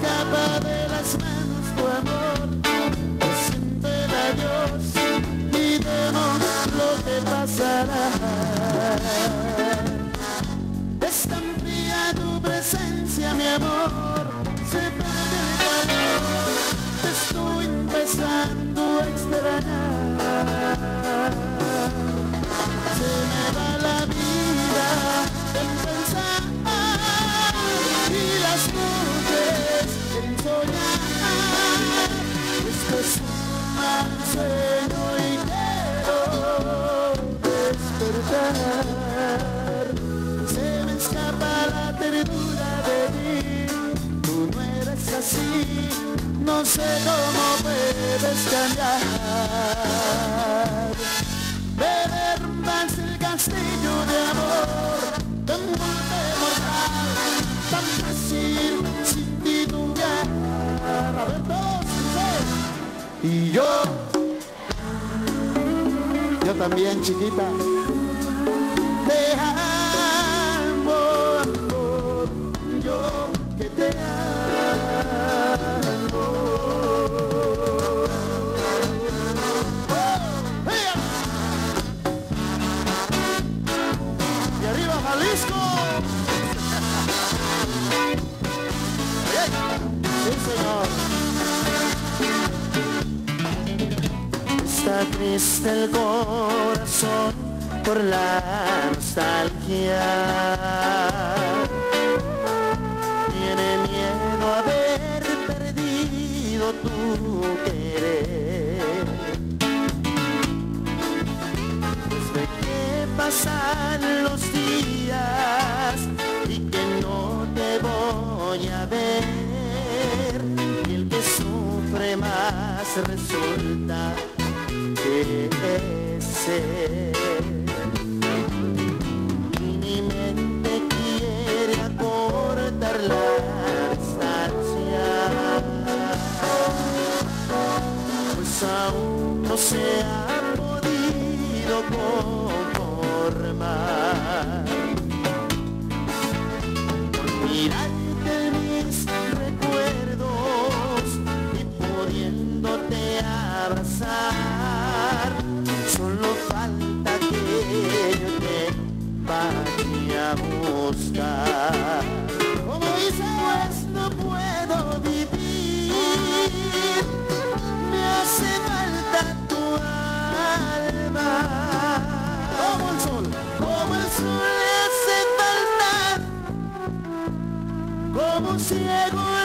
escapa de las manos tu amor, siente el adiós y vemos lo que pasará. Es tan fría tu presencia, mi amor, se pierde el calor, te estoy empezando a extrañar. Se me va la vida en pensar y las noches en soñar. Esto es un mal sueño y quiero despertar. Se me escapa la ternura de ti, tú no eres así, no sé cómo puedes cambiar. Me derrumbas el castillo de amor, tan mortal, tan fácil sin titubear. A ver, dos, tres. Y yo también, chiquita, te amo, amor, yo que te amo. Y arriba Jalisco. Sí, señor. Está triste el corazón por la nostalgia, tiene miedo a haber perdido tu querer. Desde que pasan los días y que no te voy a ver, y el que sufre más resulta que ese. Y mi mente quiere acortar la distancia, pues aún no se ha podido conformar con mirarte en mis recuerdos y pudiéndote abrazar. Solo falta que yo te vaya a buscar. Como dice, pues no puedo vivir, me hace falta tu alma. Como el sol le hace falta, como ciego